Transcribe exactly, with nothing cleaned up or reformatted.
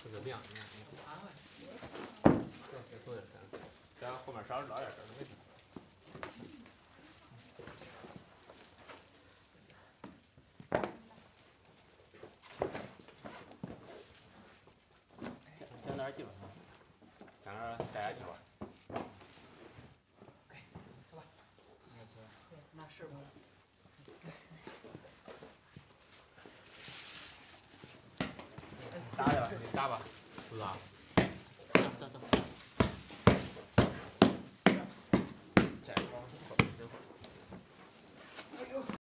这个亮，你看，你不安慰。对，再多点这样，这样后面稍微老点这儿没事。现在基本上，咱这摘下去吧。 OK，走吧。那是吧？ 搭去吧，你搭吧，不搭。走走走。摘光，最后。哎呦。